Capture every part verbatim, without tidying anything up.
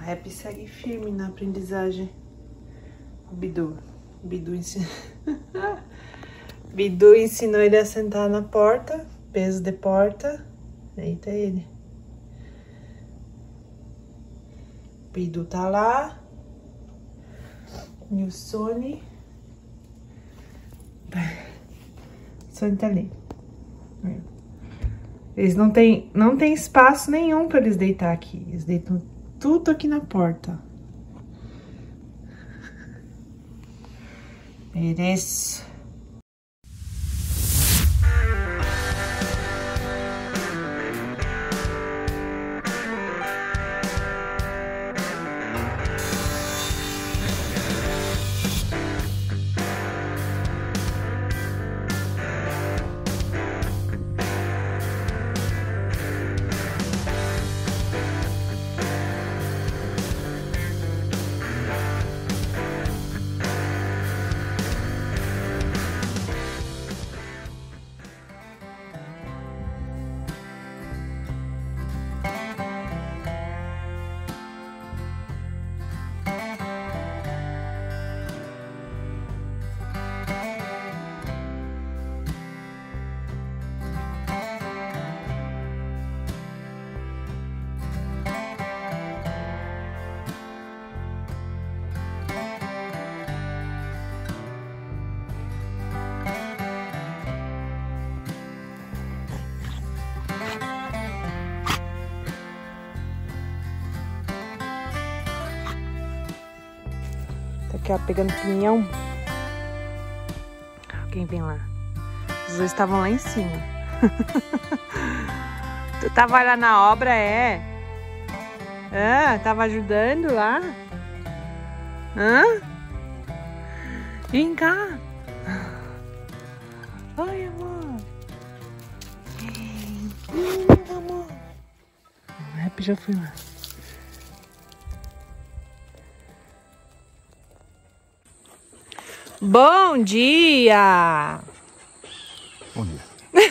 Rap segue firme na aprendizagem. O Bidu. O Bidu ensinou. Bidu ensinou ele a sentar na porta. Peso de porta. Eita ele. Bidu tá lá. E o Sony. O Sony tá ali. Eles não tem, não tem espaço nenhum pra eles deitar aqui. Eles deitam tudo aqui na porta. Mereço. Tá aqui, ó, pegando pinhão. Quem vem lá? Os dois estavam lá em cima. Tu tava lá na obra, é? Ah, tava ajudando lá? Hã? Vem cá. Oi, amor. Ih, amor. O Rap já foi lá. Bom dia! Bom dia.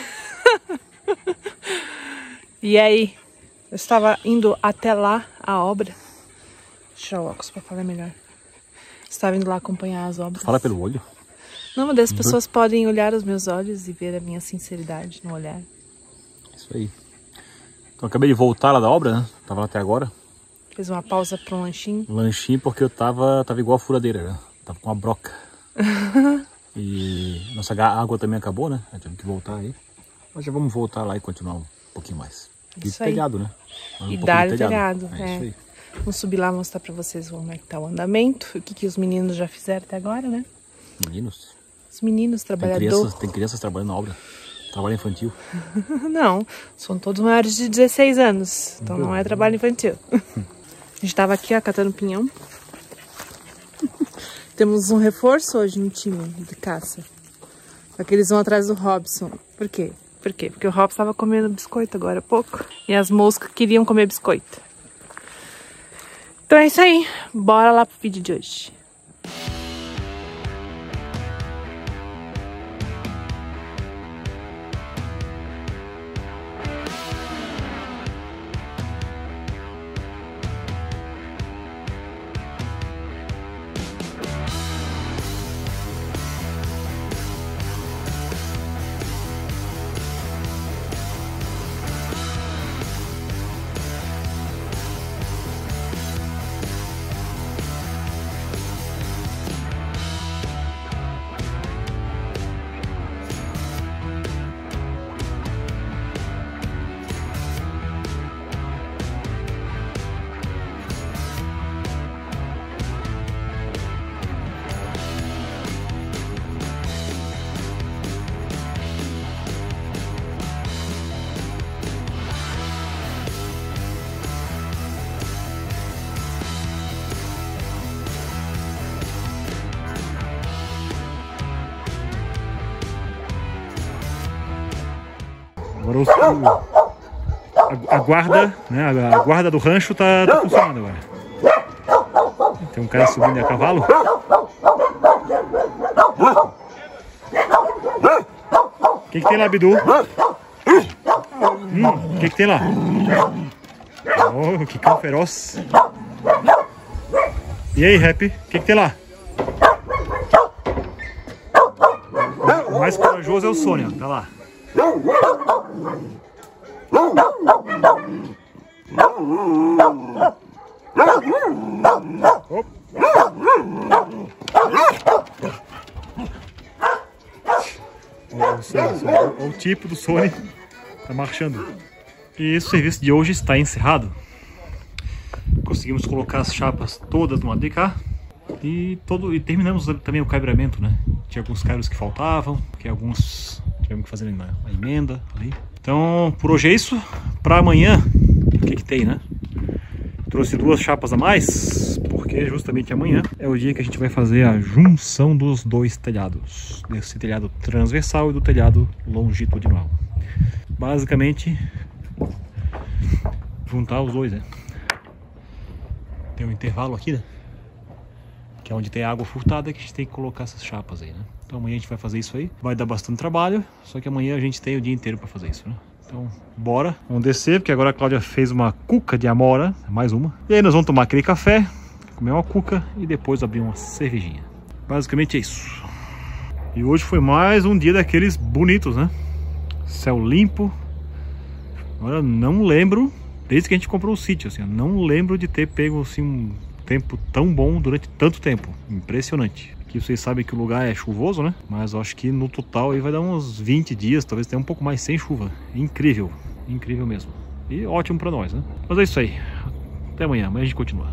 E aí? Eu estava indo até lá, a obra. Deixa eu tirar o óculos para falar melhor. Estava indo lá acompanhar as obras. Fala pelo olho. Não, mas as pessoas uhum. podem olhar os meus olhos e ver a minha sinceridade no olhar. Isso aí. Então, eu acabei de voltar lá da obra, né? Tava lá até agora. Fiz uma pausa para um lanchinho. Lanchinho porque eu tava, tava igual a furadeira, né? Tava com uma broca. E nossa água também acabou, né? Tivemos que voltar aí. Mas já vamos voltar lá e continuar um pouquinho mais. E isso aí. Telhado, né? Um e dar o telhado. É, é. Isso aí. Vamos subir lá e mostrar pra vocês como é que tá o andamento. O que, que os meninos já fizeram até agora, né? Meninos? Os meninos trabalhadores. Tem crianças, tem crianças trabalhando na obra. Trabalho infantil. Não, são todos maiores de dezesseis anos. Então não é trabalho infantil. A gente tava aqui, ó, catando pinhão. Temos um reforço hoje no time de caça. Só que eles vão atrás do Robson. Por quê? Por quê? Porque o Robson estava comendo biscoito agora há pouco. E as moscas queriam comer biscoito. Então é isso aí. Bora lá pro vídeo de hoje. Agora os, a, a guarda, né, a, a guarda do rancho tá, tá funcionando agora. Tem um cara subindo a cavalo. O que, que tem lá, Bidu? Hum, o que, que tem lá? Oh, que cão feroz. E aí, Happy, o que, que tem lá? O mais corajoso é o Sônia, tá lá. Olha o tipo do Sony tá marchando. E o serviço de hoje está encerrado. Conseguimos colocar as chapas todas no lado de cá e, todo, e terminamos também o caibramento, né? Tinha alguns caibros que faltavam, que alguns tivemos que fazer na, na emenda ali. Então por hoje é isso. Para amanhã, o que que tem, né? Trouxe duas chapas a mais, porque justamente amanhã é o dia que a gente vai fazer a junção dos dois telhados. Desse telhado transversal e do telhado longitudinal. Basicamente, juntar os dois, né? Tem um intervalo aqui, né? Que é onde tem água furtada, que a gente tem que colocar essas chapas aí, né? Então amanhã a gente vai fazer isso aí. Vai dar bastante trabalho, só que amanhã a gente tem o dia inteiro para fazer isso, né? Então, bora. Vamos descer, porque agora a Cláudia fez uma cuca de amora, mais uma. E aí nós vamos tomar aquele café, comer uma cuca e depois abrir uma cervejinha. Basicamente é isso. E hoje foi mais um dia daqueles bonitos, né? Céu limpo. Agora não lembro, desde que a gente comprou o sítio, assim, não lembro de ter pego assim um tempo tão bom durante tanto tempo. Impressionante. Aqui vocês sabem que o lugar é chuvoso, né? Mas eu acho que no total aí vai dar uns vinte dias, talvez até um pouco mais sem chuva. Incrível, incrível mesmo. E ótimo pra nós, né? Mas é isso aí. Até amanhã, amanhã a gente continua.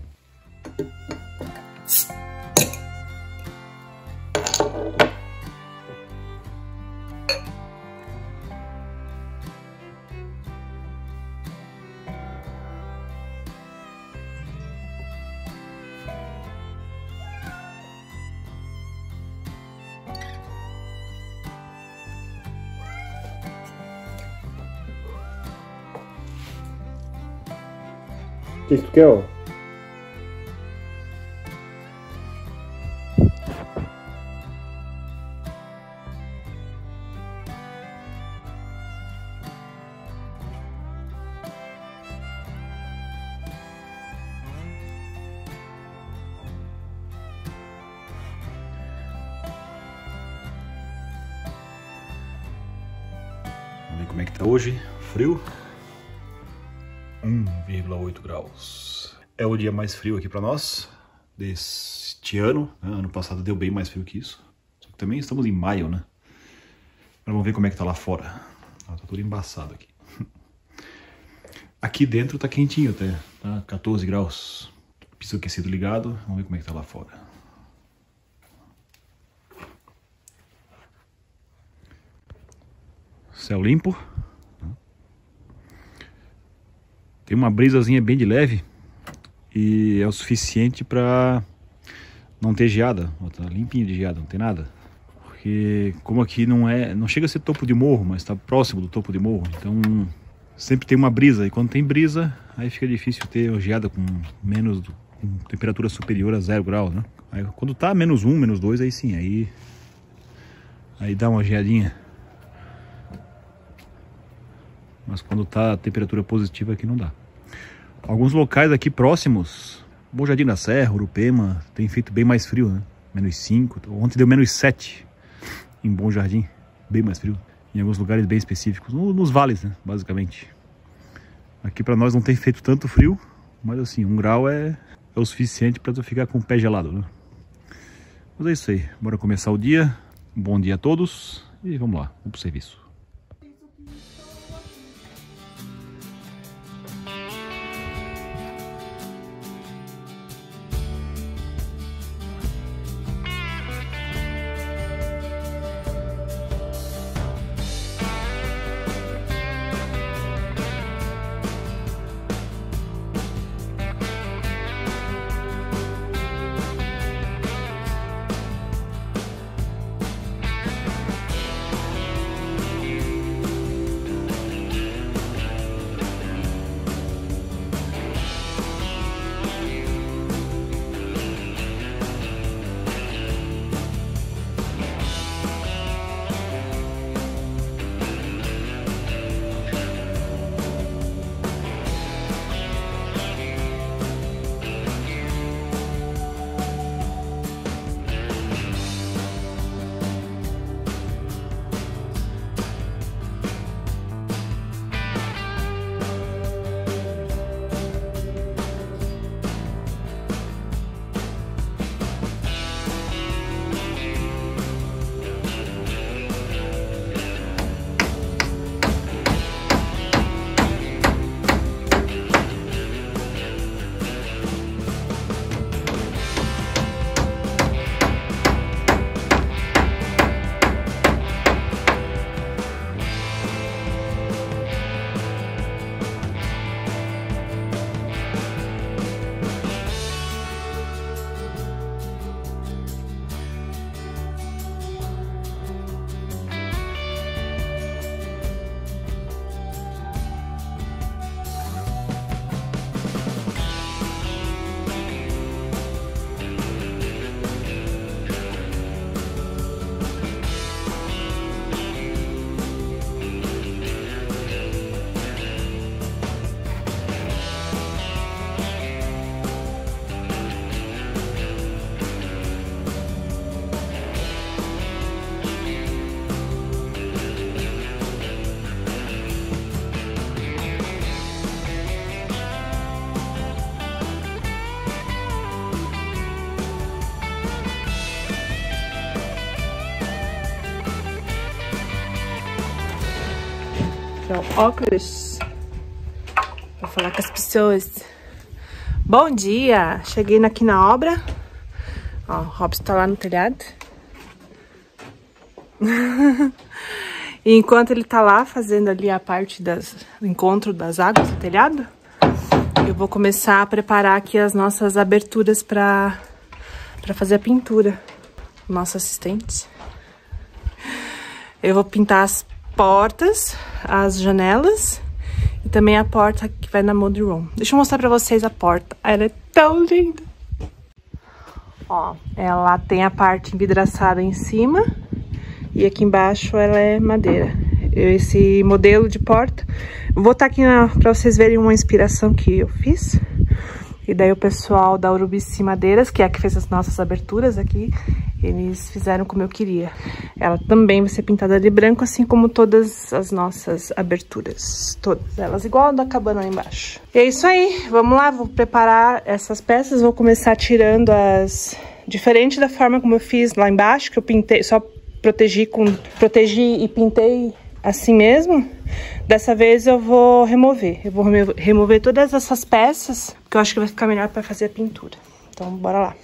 O que tu quer, ó? Vamos ver como é que tá hoje. Frio. um vírgula oito graus. É o dia mais frio aqui para nós deste ano. Ano passado deu bem mais frio que isso. Só que também estamos em maio, né? Agora vamos ver como é que tá lá fora. Tá tudo embaçado aqui. Aqui dentro tá quentinho até, tá? quatorze graus. Piso aquecido ligado. Vamos ver como é que tá lá fora. Céu limpo. Tem uma brisazinha bem de leve e é o suficiente para não ter geada. Ó, tá limpinho de geada, não tem nada. Porque como aqui não é, não chega a ser topo de morro, mas está próximo do topo de morro, então sempre tem uma brisa. E quando tem brisa, aí fica difícil ter geada com menos, com temperatura superior a zero grau, né? Aí, quando tá menos um, menos dois, aí sim, aí aí dá uma geadinha. Mas quando tá a temperatura positiva aqui não dá. Alguns locais aqui próximos, Bom Jardim da Serra, Urupema, tem feito bem mais frio, né? menos cinco, ontem deu menos sete em Bom Jardim, bem mais frio. Em alguns lugares bem específicos, no, nos vales, né? Basicamente. Aqui pra nós não tem feito tanto frio, mas assim, um grau é, é o suficiente pra tu ficar com o pé gelado, né? Mas é isso aí, bora começar o dia. Bom dia a todos e vamos lá, vamos pro serviço. colocar o óculos. Vou falar com as pessoas. Bom dia! Cheguei aqui na obra. Ó, o Robson tá lá no telhado. E enquanto ele tá lá fazendo ali a parte das, do encontro das águas do telhado, eu vou começar a preparar aqui as nossas aberturas para para fazer a pintura. Nosso assistente. Eu vou pintar as portas, as janelas e também a porta que vai na mudroom room. Deixa eu mostrar pra vocês a porta. Ela é tão linda. Ó, ela tem a parte envidraçada em cima e aqui embaixo ela é madeira. Esse modelo de porta, vou botar aqui na, pra vocês verem uma inspiração que eu fiz. E daí o pessoal da Urubici Madeiras, que é a que fez as nossas aberturas aqui, eles fizeram como eu queria. Ela também vai ser pintada de branco, assim como todas as nossas aberturas. Todas elas, igual a da cabana lá embaixo. E é isso aí, vamos lá, vou preparar essas peças, vou começar tirando as... Diferente da forma como eu fiz lá embaixo, que eu pintei, só protegi, com... protegi e pintei assim mesmo. Dessa vez eu vou remover. Eu vou remover todas essas peças, porque eu acho que vai ficar melhor para fazer a pintura. Então, bora lá.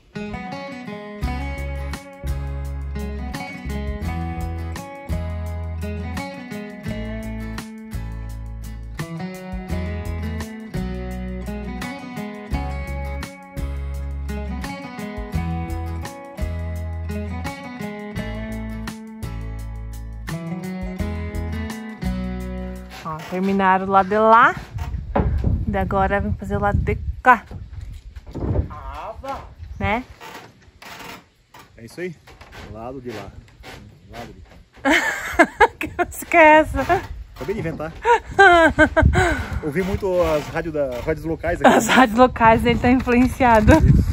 Ó, terminaram o lado de lá. E agora vamos fazer o lado de cá. Né? É isso aí. O lado de lá. O lado de cá. Que música é essa? Acabei de inventar. Ouvi muito as rádios, da, rádios locais aqui. As rádios locais, ele tá influenciado.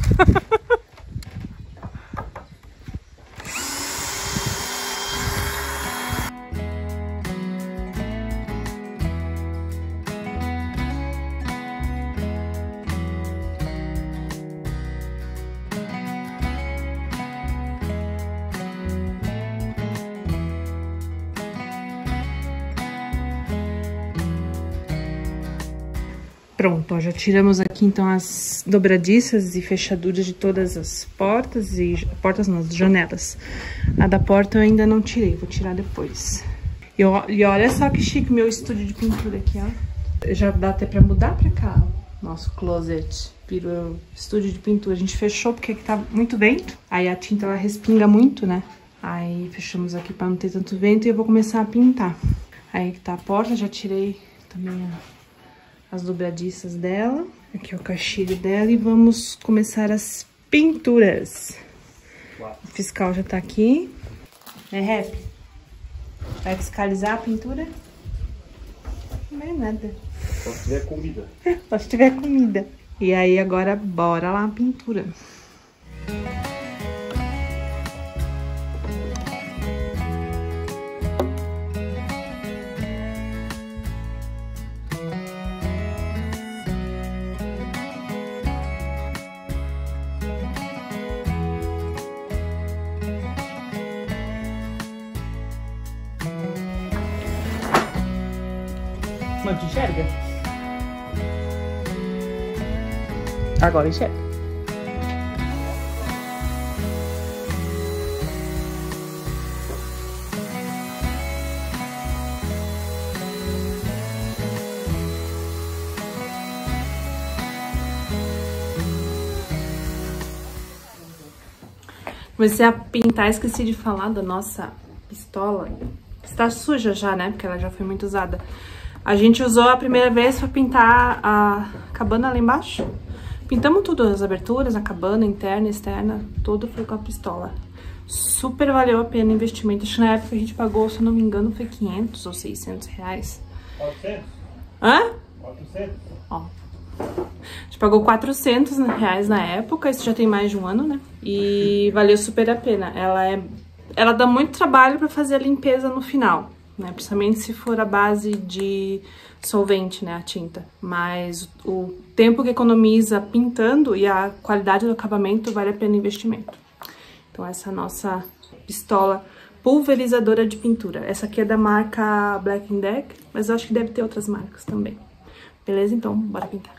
Pronto, ó, já tiramos aqui então as dobradiças e fechaduras de todas as portas e portas não, as janelas. A da porta eu ainda não tirei, vou tirar depois. E, eu, e olha só que chique meu estúdio de pintura aqui, ó. Já dá até pra mudar pra cá, ó. Nosso closet virou estúdio de pintura. A gente fechou porque aqui tá muito vento, aí a tinta ela respinga muito, né? Aí fechamos aqui pra não ter tanto vento e eu vou começar a pintar. Aí que tá a porta, já tirei também a... as dobradiças dela. Aqui é o caixilho dela e vamos começar as pinturas. Uau. O fiscal já tá aqui. Né, Rap? Vai fiscalizar a pintura? Não é nada. Só se tiver comida. Só se tiver comida. E aí agora bora lá a pintura. Não te enxerga? Agora enxerga. Comecei a pintar, esqueci de falar da nossa pistola. Está suja já, né? Porque ela já foi muito usada. A gente usou a primeira vez para pintar a cabana lá embaixo. Pintamos tudo, as aberturas, a cabana, interna, externa, tudo foi com a pistola. Super valeu a pena o investimento. Acho que na época a gente pagou, se eu não me engano, foi quinhentos ou seiscentos reais. quatrocentos? Hã? quatrocentos? Ó. A gente pagou quatrocentos reais na época, isso já tem mais de um ano, né? E valeu super a pena. Ela é... Ela dá muito trabalho para fazer a limpeza no final, né? Principalmente se for a base de solvente, né? A tinta. Mas o tempo que economiza pintando e a qualidade do acabamento vale a pena o investimento. Então essa nossa pistola pulverizadora de pintura. Essa aqui é da marca Black and Decker, mas eu acho que deve ter outras marcas também. Beleza? Então, bora pintar.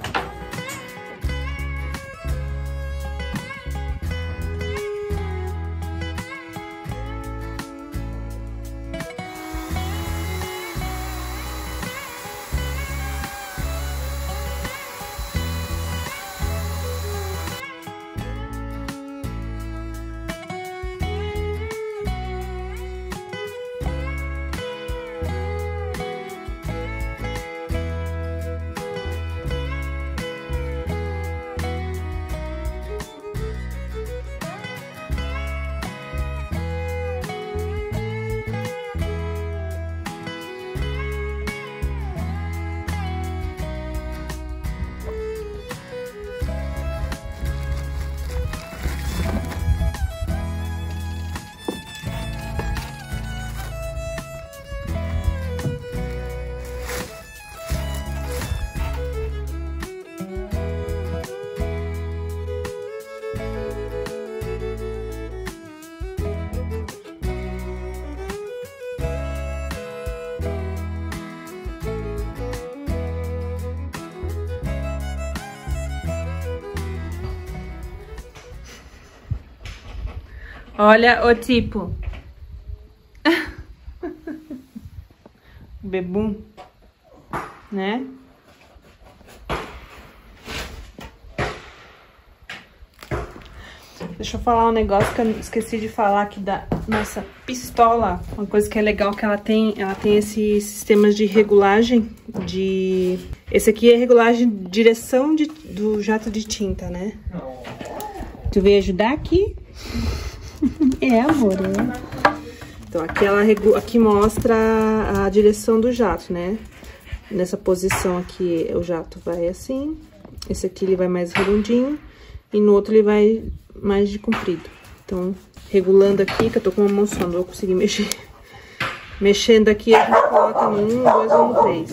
Olha o tipo. Bebum, né? Deixa eu falar um negócio que eu esqueci de falar aqui da nossa pistola. Uma coisa que é legal que ela tem, ela tem esse sistema de regulagem de... Esse aqui é regulagem de direção de, do jato de tinta, né? Tu veio ajudar aqui? É, amor, é. Então, aqui, ela, aqui mostra a direção do jato, né? Nessa posição aqui, o jato vai assim. Esse aqui, ele vai mais redondinho. E no outro, ele vai mais de comprido. Então, regulando aqui, que eu tô com uma mão só, não vou conseguir mexer. Mexendo aqui, a gente coloca no um, dois ou no três.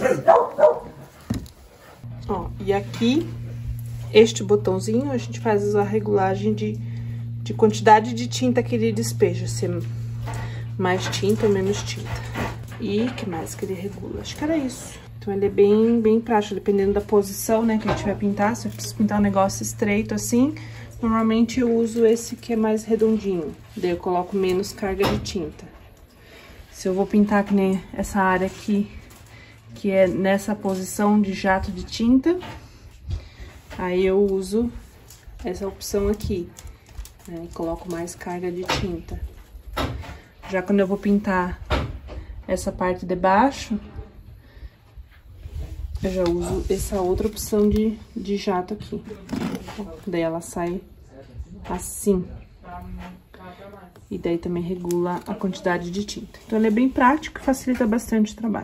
Ó, e aqui, este botãozinho, a gente faz a regulagem de... de quantidade de tinta que ele despeja, se é mais tinta ou menos tinta. E que mais que ele regula? Acho que era isso. Então ele é bem, bem prático, dependendo da posição, né, que a gente vai pintar. Se eu preciso pintar um negócio estreito assim, normalmente eu uso esse que é mais redondinho. Daí eu coloco menos carga de tinta. Se eu vou pintar que nem essa área aqui, que é nessa posição de jato de tinta, aí eu uso essa opção aqui. Né, e coloco mais carga de tinta. Já quando eu vou pintar essa parte de baixo, eu já uso essa outra opção de, de jato aqui. Daí ela sai assim. E daí também regula a quantidade de tinta. Então ele é bem prático e facilita bastante o trabalho.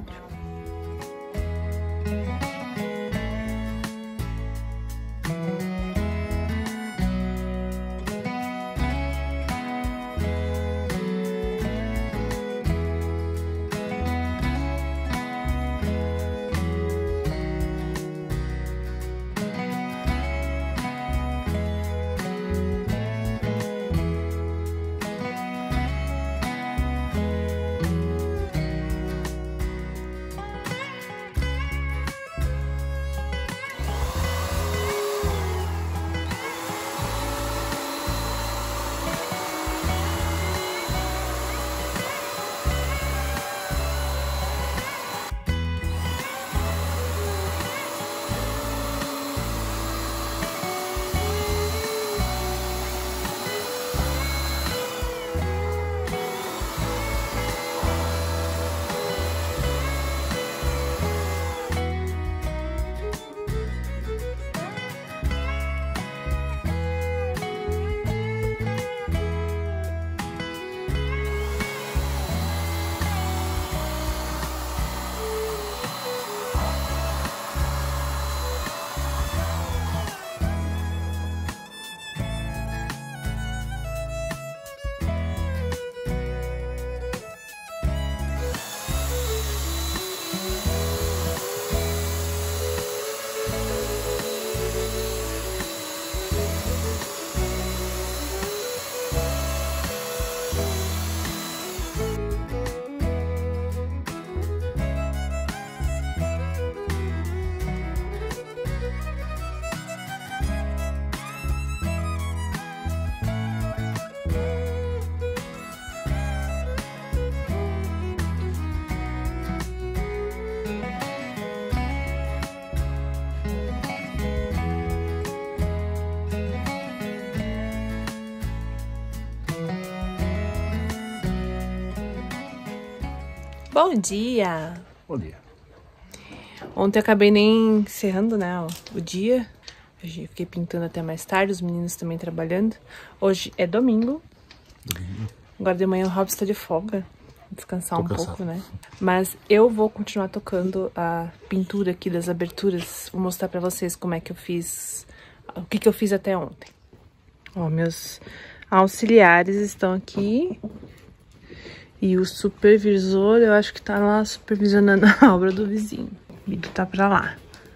Bom dia! Bom dia. Ontem eu acabei nem encerrando, né, ó, o dia. Hoje eu fiquei pintando até mais tarde, os meninos também trabalhando. Hoje é domingo. Domingo. Agora de manhã o Robson tá de folga. Descansar Tô um cansado. pouco, né? Mas eu vou continuar tocando a pintura aqui das aberturas. Vou mostrar pra vocês como é que eu fiz, o que que eu fiz até ontem. Ó, meus auxiliares estão aqui. E o supervisor, eu acho que tá lá supervisionando a obra do vizinho. O vídeo tá pra lá.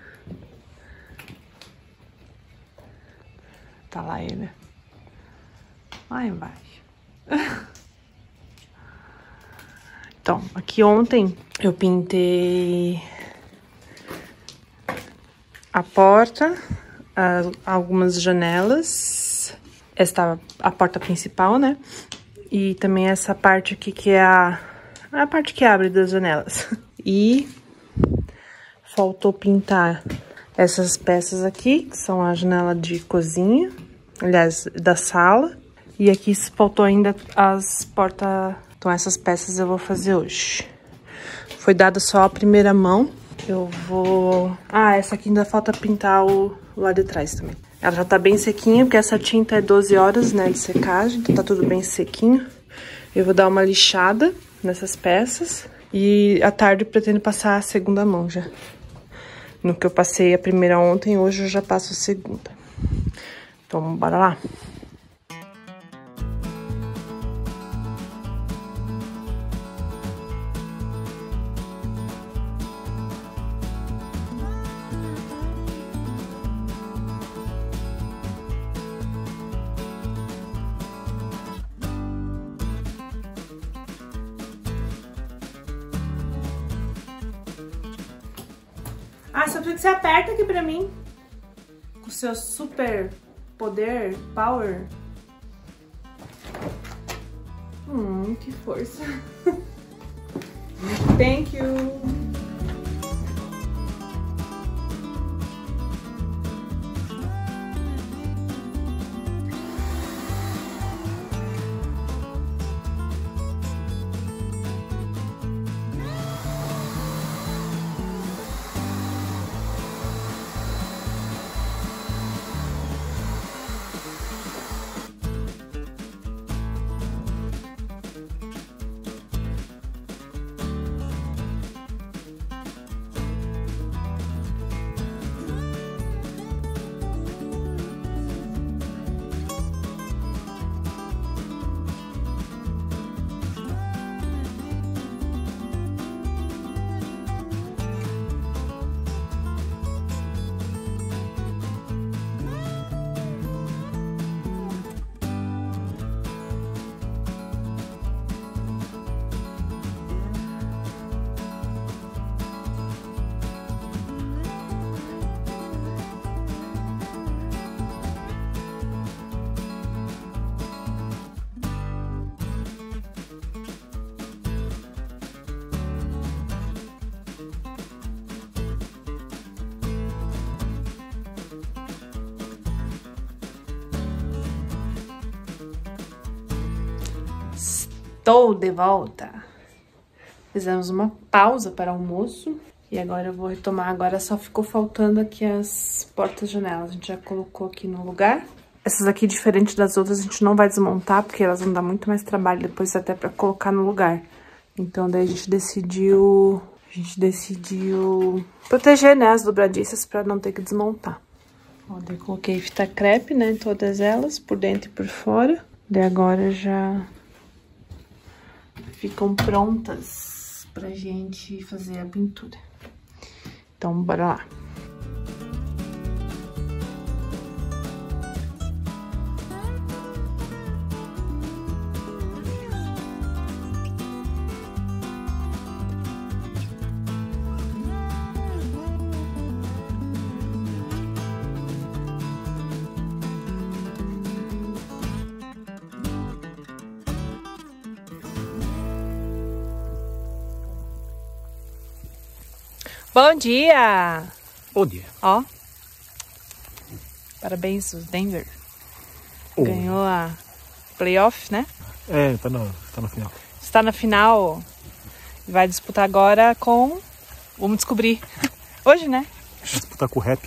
Tá lá ele. Lá embaixo. Então, aqui ontem eu pintei a porta, as, algumas janelas. Esta a porta principal, né? E também essa parte aqui que é a, a parte que abre das janelas. E faltou pintar essas peças aqui, que são a janela de cozinha, aliás, da sala. E aqui faltou ainda as portas. Então essas peças eu vou fazer hoje. Foi dada só a primeira mão. Eu vou... Ah, essa aqui ainda falta pintar o lado de trás também. Ela já tá bem sequinha, porque essa tinta é doze horas, né, de secagem. Então tá tudo bem sequinho. Eu vou dar uma lixada nessas peças. E à tarde eu pretendo passar a segunda mão já. No que eu passei a primeira ontem, hoje eu já passo a segunda. Então, bora lá. Ah, só precisa que você aperta aqui pra mim. Com o seu super poder, power. Hum, que força. Thank you. Estou de volta. Fizemos uma pausa para almoço e agora eu vou retomar. Agora só ficou faltando aqui as portas-janelas. A gente já colocou aqui no lugar. Essas aqui, diferente das outras, a gente não vai desmontar porque elas vão dar muito mais trabalho depois até para colocar no lugar. Então daí a gente decidiu, a gente decidiu proteger, né, as dobradiças para não ter que desmontar. Ó, daí eu coloquei fita crepe, né, em todas elas, por dentro e por fora. Daí agora já ficam prontas pra gente fazer a pintura. Então, bora lá. Bom dia! Bom dia. Ó, parabéns, os Denver. Oh. Ganhou a playoff, né? É, tá na, tá na final. Está na final. Vai disputar agora com... Vamos descobrir. Hoje, né? Vai disputar com o rap.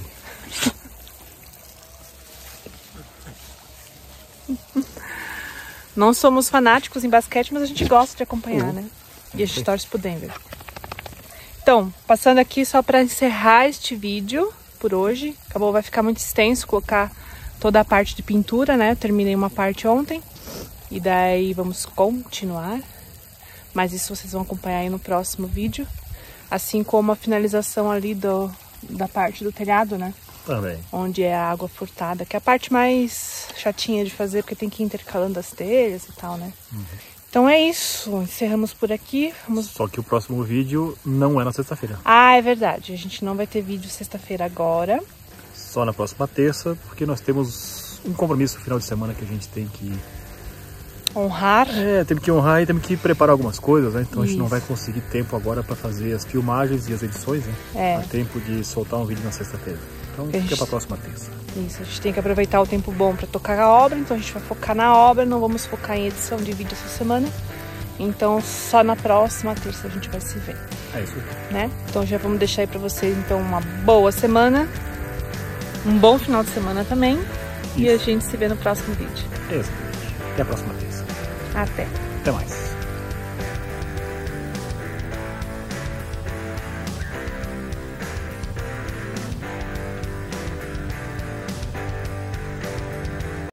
Não somos fanáticos em basquete, mas a gente gosta de acompanhar, uhum. né? E a gente Sim. torce pro Denver. Então, passando aqui só para encerrar este vídeo por hoje. Acabou, vai ficar muito extenso colocar toda a parte de pintura, né? Eu terminei uma parte ontem. E daí vamos continuar. Mas isso vocês vão acompanhar aí no próximo vídeo. Assim como a finalização ali do, da parte do telhado, né? Também. Onde é a água furtada, que é a parte mais chatinha de fazer, porque tem que ir intercalando as telhas e tal, né? Uhum. Então é isso, encerramos por aqui. Vamos... Só que o próximo vídeo não é na sexta-feira. Ah, é verdade, a gente não vai ter vídeo sexta-feira agora. Só na próxima terça, porque nós temos um compromisso no final de semana que a gente tem que... honrar. É, temos que honrar e temos que preparar algumas coisas, né? Então isso. A gente não vai conseguir tempo agora para fazer as filmagens e as edições, né? É. Há tempo de soltar um vídeo na sexta-feira. Então fica gente... para a próxima terça. Isso, a gente tem que aproveitar o tempo bom para tocar a obra, então a gente vai focar na obra, não vamos focar em edição de vídeo essa semana. Então só na próxima terça a gente vai se ver. É isso aí. Né? Então já vamos deixar aí para vocês então uma boa semana, um bom final de semana também. Isso. E a gente se vê no próximo vídeo. Exatamente. Até a próxima terça. Até. Até mais.